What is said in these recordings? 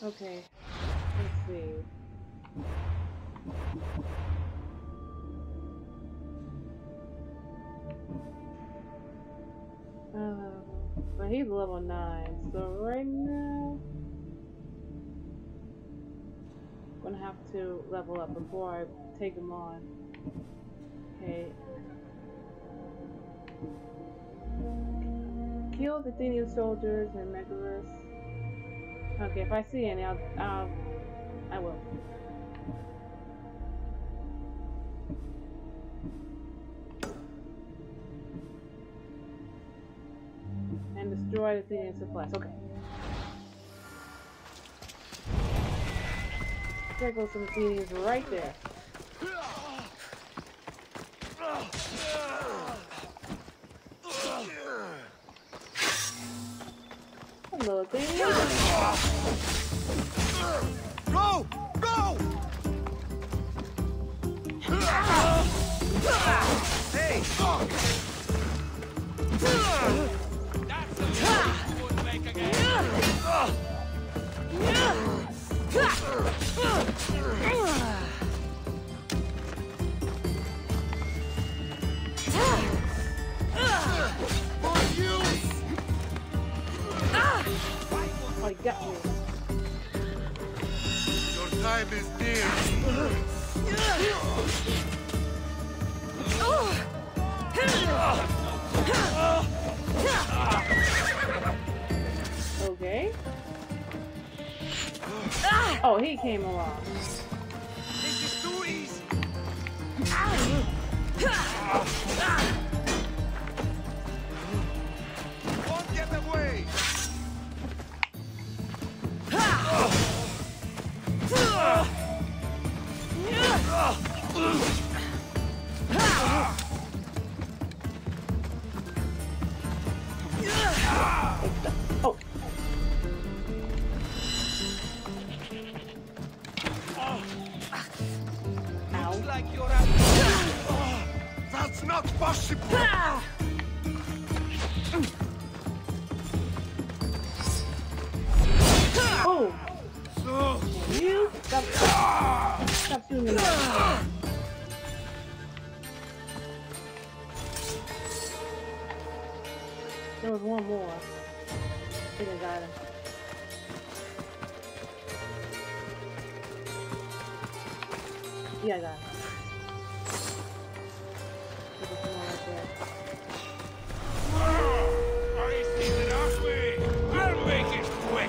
Okay, let's see. But he's level 9, so right now I'm gonna have to level up before I take him on. Okay. Kill the Athenian soldiers and Megarius. Okay, if I see any, I will. And destroy the Athenian supplies. Okay. There goes some Athenians right there. Hello, Athenians. Go! Go! Hey! That's the one you would make again. Oh, he got me. Your time is near. Okay. Oh, he came along. This is too easy. Won't get away. Oh. Looks like you're That's not possible. Oh. So, You stop shooting me. There was one more. I think I got him. Yeah, I got him. There's one right there. I see it our way. I'll make it quick.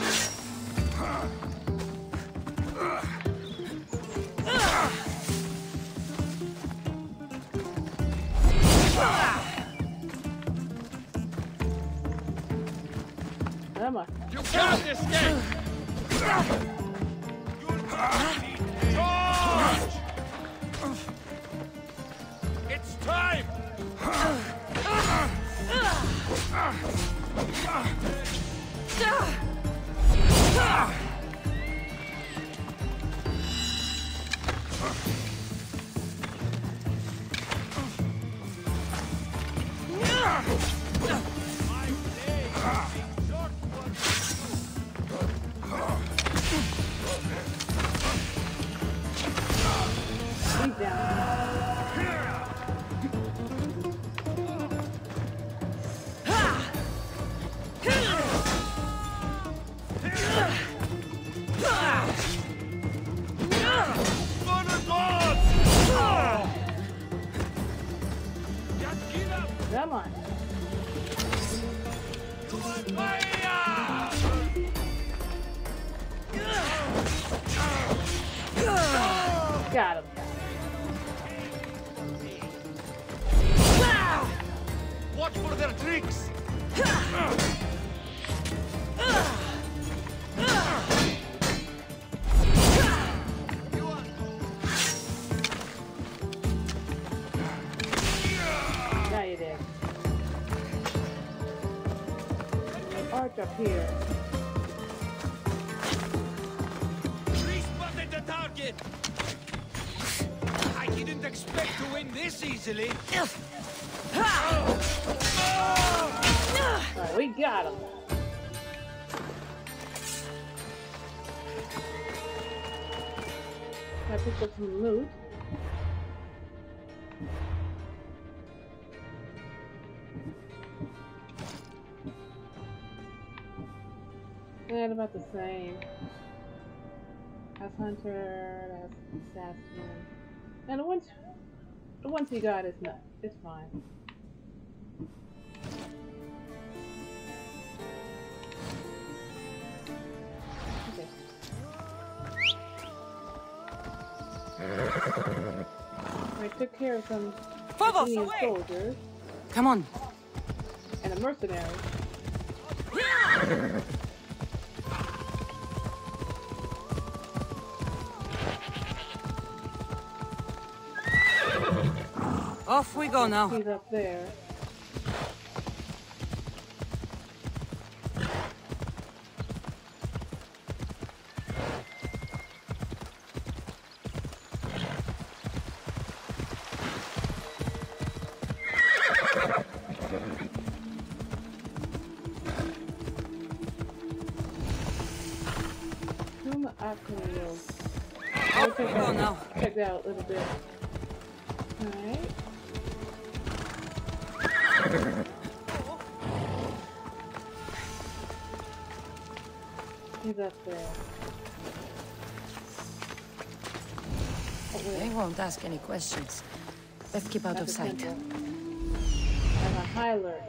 Come on. You can't escape. Charge! It's time. He's down. Come on. Got him. watch for their tricks. Now you did. Arch up here. Respotted the target! I didn't expect to win this easily. Alright, we got him. I picked up some loot. And about the same. That's Hunter, that's Assassin. And the ones he got is not, it's fine. I took care of some Indian soldiers. Come on. And a mercenary. Off we go now. He's up there. Off we go now. Check that out a little bit. Alright. He's up there. Oh, They won't ask any questions. Let's keep out of sight. And a high alert.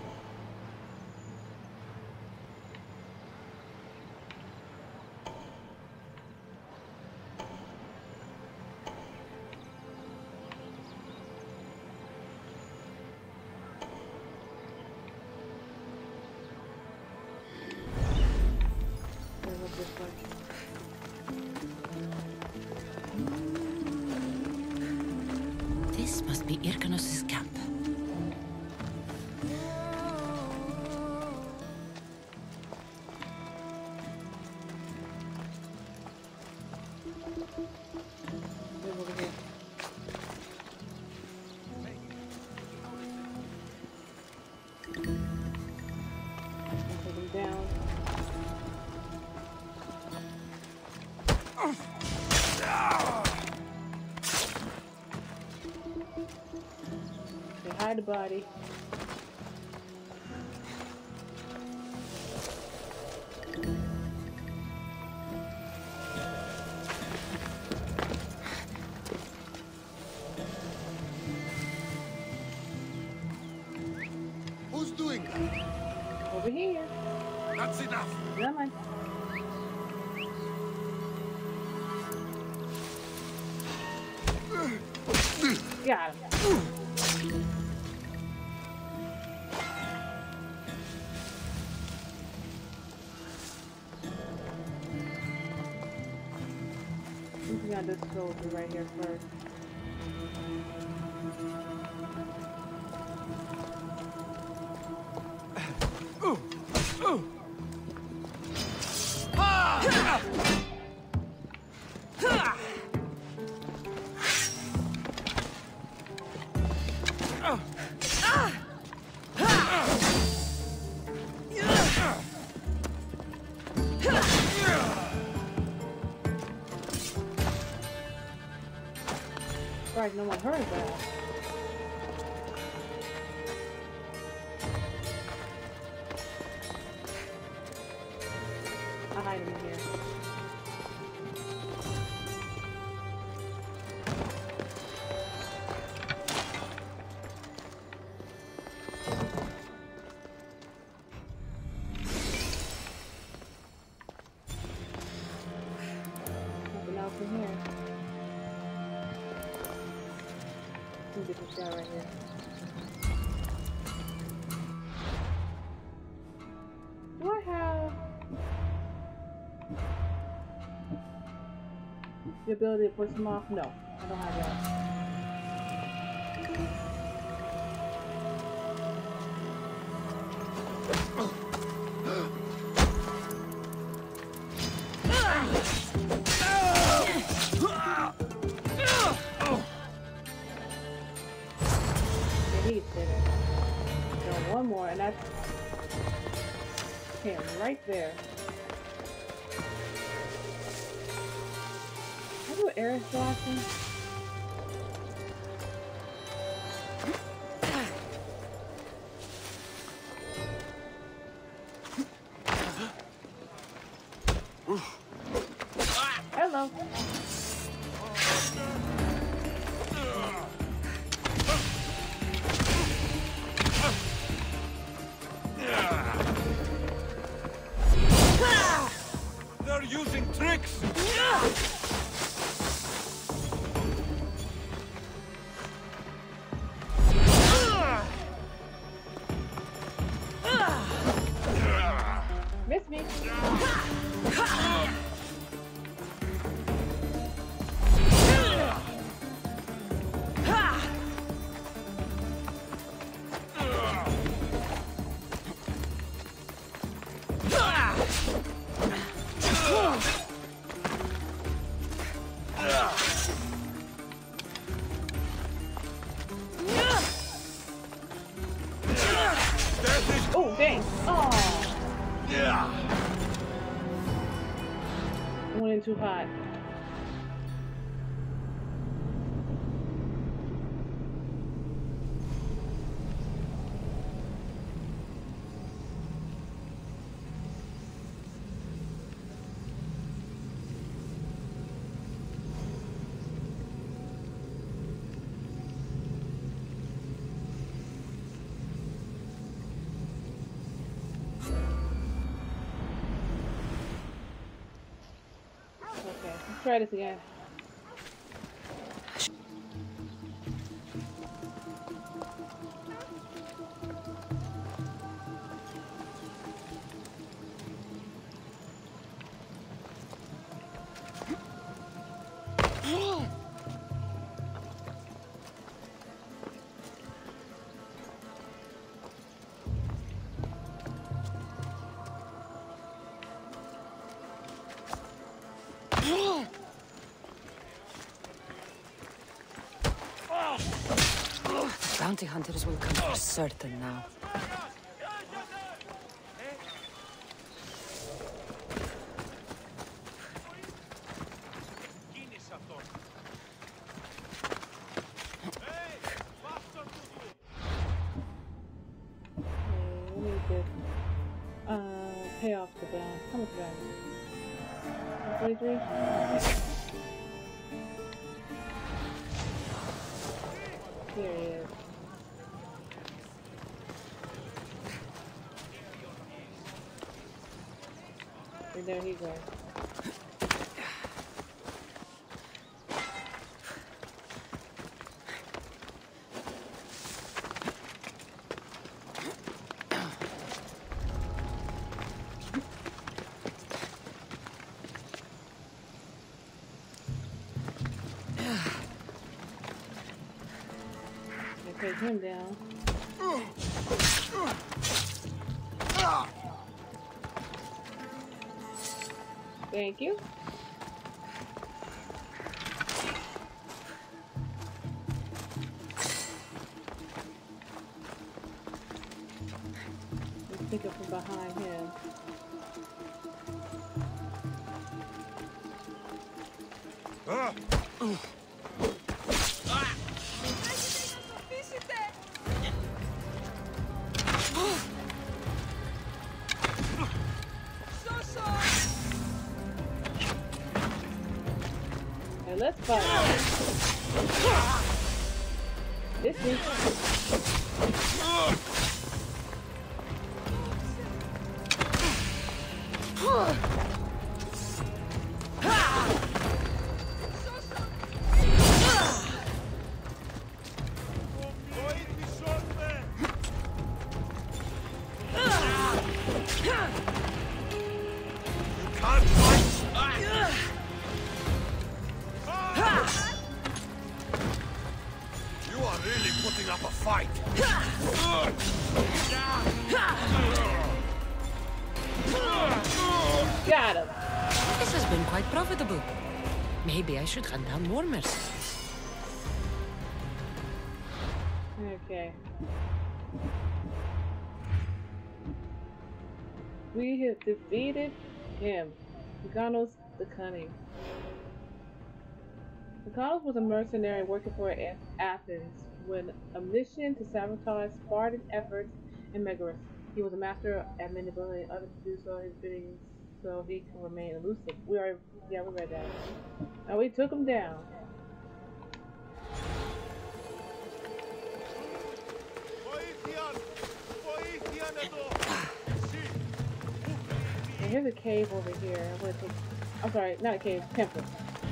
This must be Irkanos' camp. Hide the body. Who's doing that? Over here. That's enough. Come on. Got him. We got this soldier right here first. Right, no one heard that. I'll hide him in here. Nothing else in here. Get this guy right here. Do I have the ability to push him off? No, I don't have that. One more, and that's him right there. How do have Eris Blossom? Hello. They're using tricks! Miss me. Oh, dang. Oh. Yeah. Went in too hot. Okay, let's try this again. Bounty hunters will come for certain now. We need to pay off the bill. How much value? 43? Here he is. And there he goes. Take him down. Thank you. Let's pick up from behind him. And let's fight. This is. Putting up a fight. Got him. This has been quite profitable. Maybe I should hunt down more mercenaries. Okay. We have defeated him. Ganos the Cunning. Nicholas was a mercenary working for Athens with a mission to sabotage Spartan efforts in Megaris. He was a master at manipulating others to do so his bidding so he can remain elusive. Yeah, we read that. And we took him down. And here's a cave over here. I'm sorry, not a cave, temple.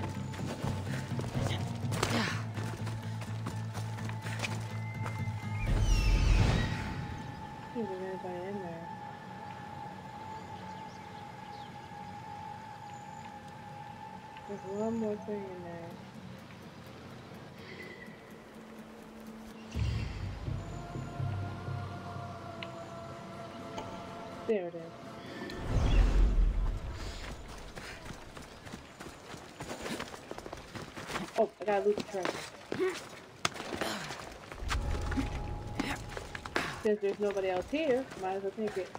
See if there's anybody in there. There's one more thing in there. There it is. Oh, I gotta loot the treasure. Since there's nobody else here, might as well take it.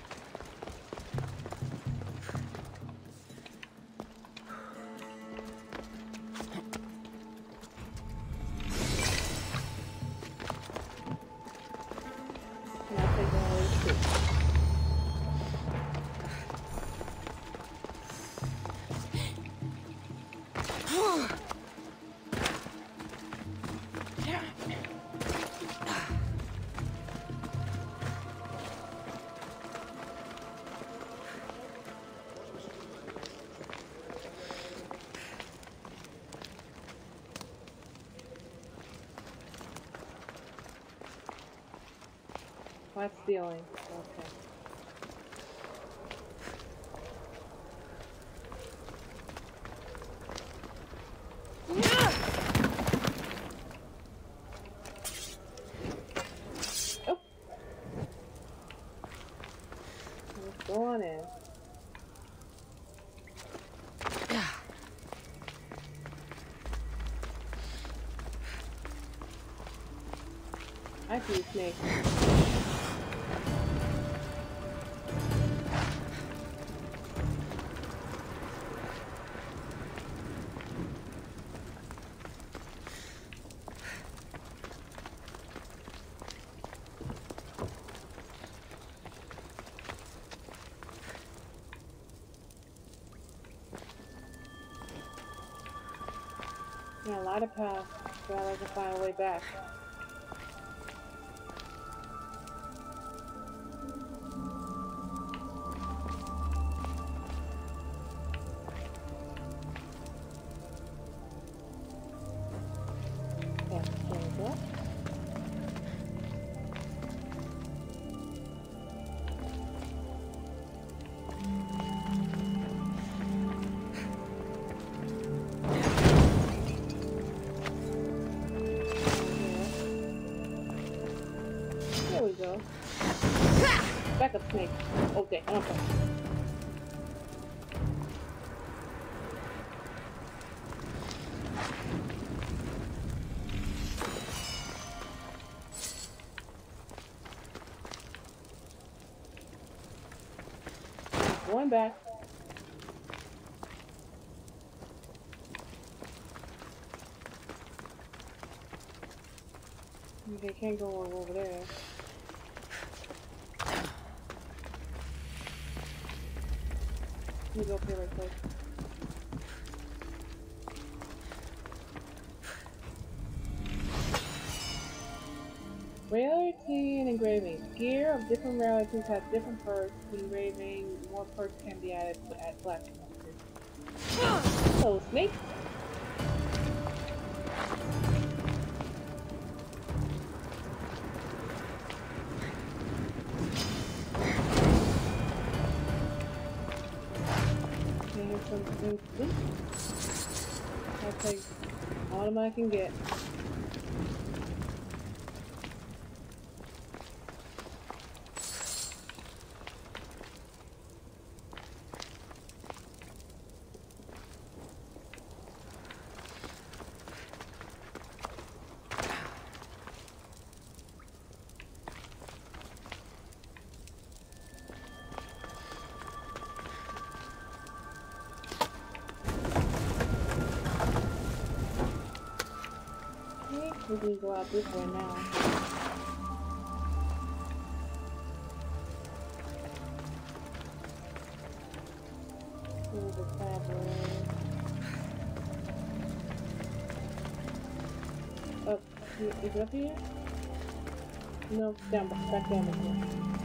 And I'll take all these too. What's stealing? Okay. Oh. Let's go on in. I see snakes. Yeah, a lot of paths, so I can find a way back. Yeah, there we go. There we go. Back up, snake. Okay, okay. Going back. Okay, can't go over there. Let me go up here right quick. Rarity and engraving. Gear of different rarities has different perks. Engraving, more perks can be added to add flash monsters. Hello, snake. Okay, here's some loot. I'll take all of them I can get. We can go out this way now. Here's the tablet. Up here. Is it up here? No, down, back down again.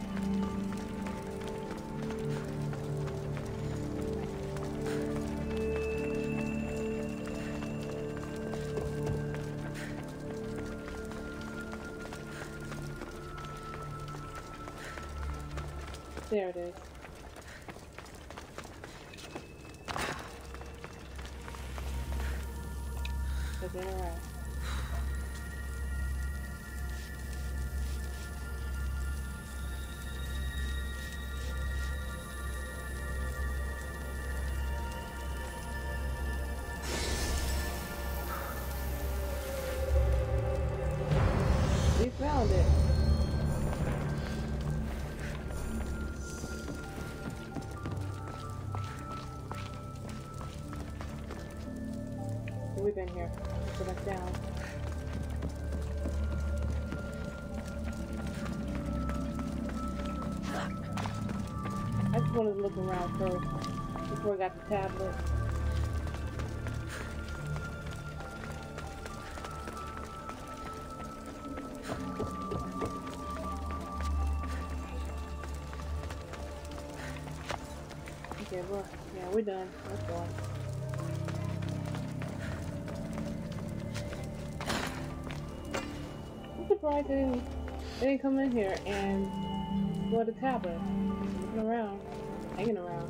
There it is. Okay, alright. We found it. We've been here. Let's go back down. I just wanted to look around first before I got the tablet. Okay, well, yeah, we're done. Let's go. I'm surprised they didn't come in here and go to the tablet. Looking around, hanging around.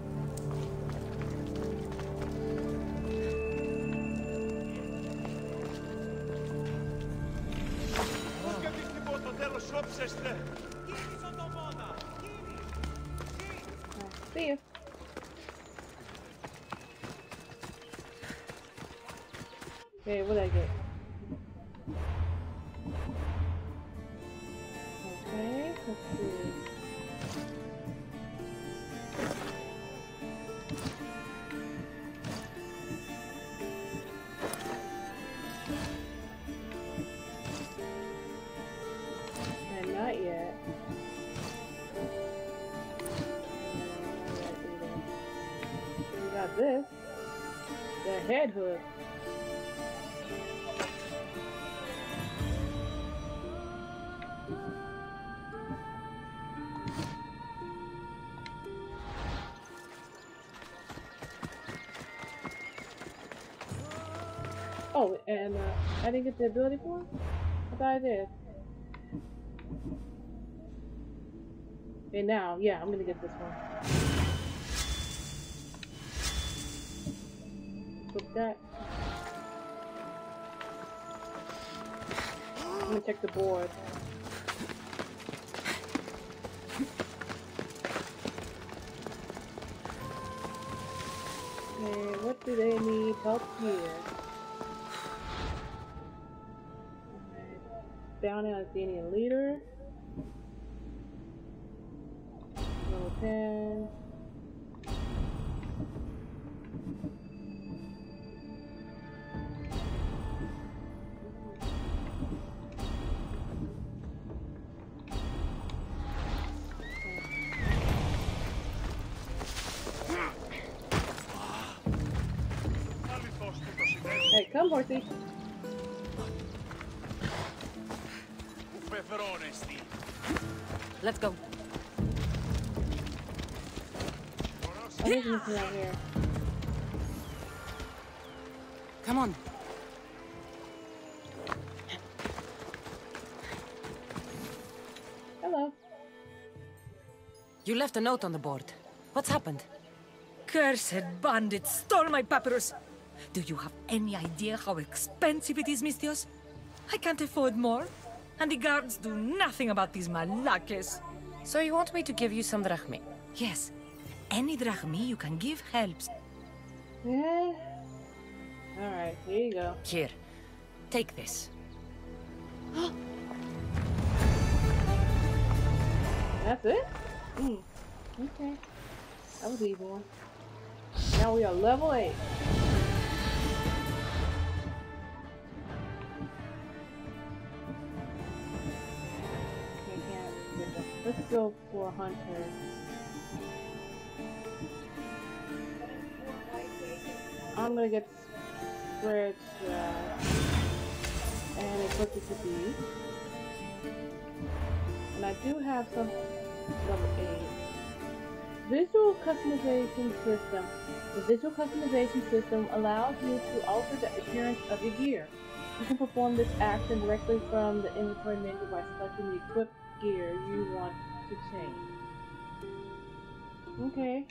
See you. Okay, what did I get? Okay, let's see. And not yet. We got this. The head hook. Oh, and I didn't get the ability for it? I thought I did. Okay, now, yeah, I'm gonna get this one. Put that. I'm gonna check the board. Okay, what do they need help here? Down as the Indian leader. Level 10. Hey, come, horsey. Let's go. I think this is out here. Come on. Hello. You left a note on the board. What's happened? Cursed bandits stole my papyrus. Do you have any idea how expensive it is, Misthios? I can't afford more. And the guards do nothing about these malakes. So you want me to give you some drachmi? Yes, any drachmi you can give helps. Yeah. Alright, here you go. Here, take this. That's it? Okay. That was an easy one. Now we are level 8. or hunter. I'm gonna get spread and equip it to be. And I do have some level 8. Visual customization system. The visual customization system allows you to alter the appearance of your gear. You can perform this action directly from the inventory menu by selecting the equipped gear you want to change. Okay.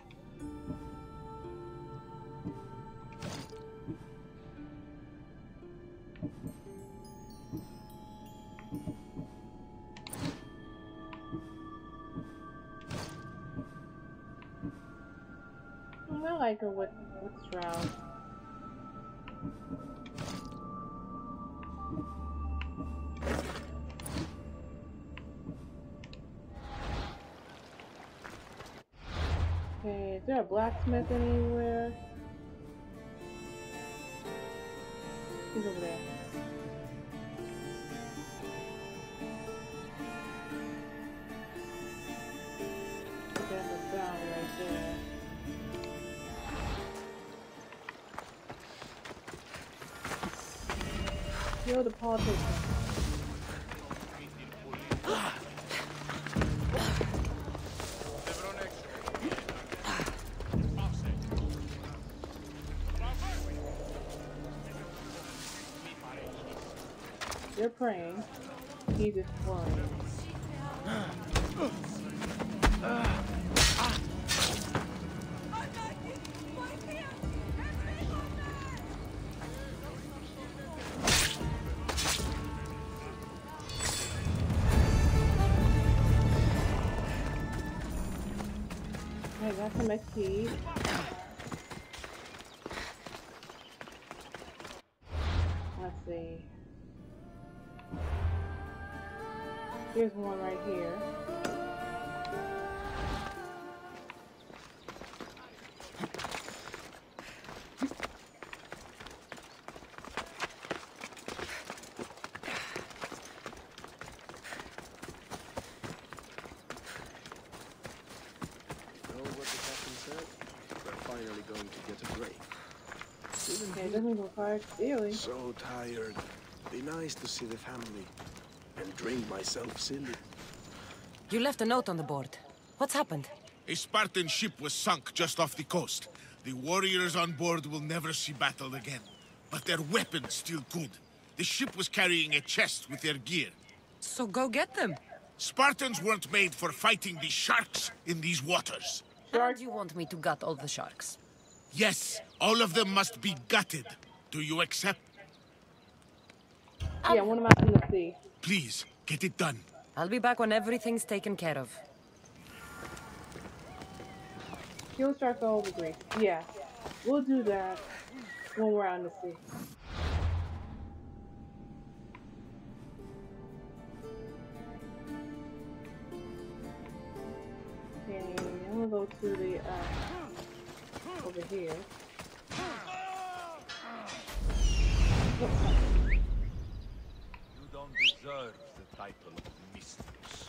I like her with Shroud. Okay, is there a blacksmith anywhere? He's over there. There's a bounty right there. Kill the politician. You're praying. He's exploring. I got some XP. Let's see. Here's one right here. Okay, doesn't require stealing. So tired. Be nice to see the family. And drink myself silly. You left a note on the board. What's happened? A Spartan ship was sunk just off the coast. The warriors on board will never see battle again. But their weapons still good. The ship was carrying a chest with their gear. So go get them. Spartans weren't made for fighting the sharks in these waters. And you want me to gut all the sharks? Yes, all of them must be gutted. Do you accept? Yeah, one of my in the sea. Please, get it done. I'll be back when everything's taken care of. Kill shark over Greece. Yeah, we'll do that when we're out in the sea. Okay, I'm gonna go to the over here. You don't deserve the title of mistress.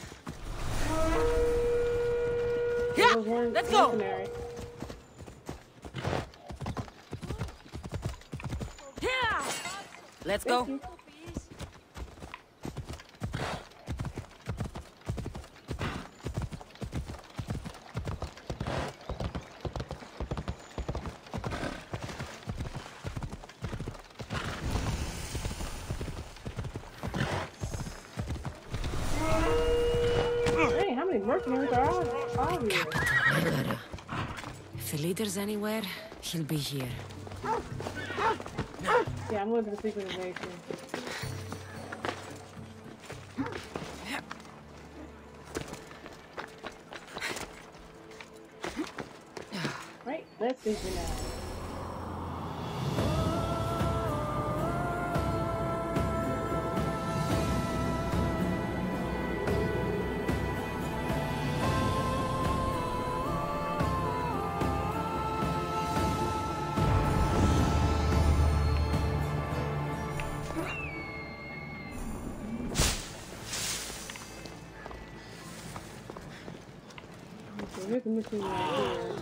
Yeah, let's go. Mercenary. Yeah, let's go. Thank you. Hey, how many mercenaries are here? If the leader's anywhere, he'll be here. Yeah, I'm going to the secret invasion. Right, let's see for now. Here's the mission right here.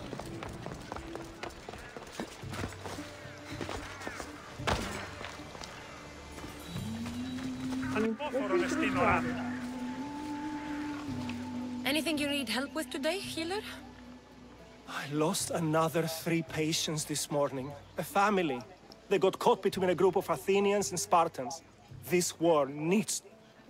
Anything you need help with today, healer? I lost another 3 patients this morning. A family. They got caught between a group of Athenians and Spartans. This war needs...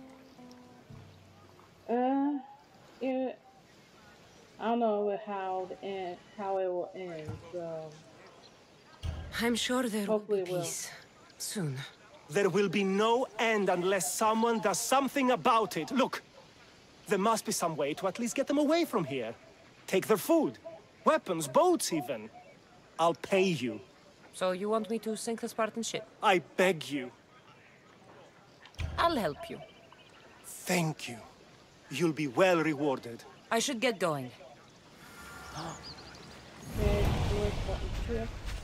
Yeah. I don't know how it will end, so... I'm sure there Hopefully will be it will. peace. Soon. There will be no end unless someone does something about it. Look, there must be some way to at least get them away from here. Take their food, weapons, boats even. I'll pay you. So you want me to sink the Spartan ship? I beg you. I'll help you. Thank you. You'll be well rewarded. I should get going. Okay, where's the ship?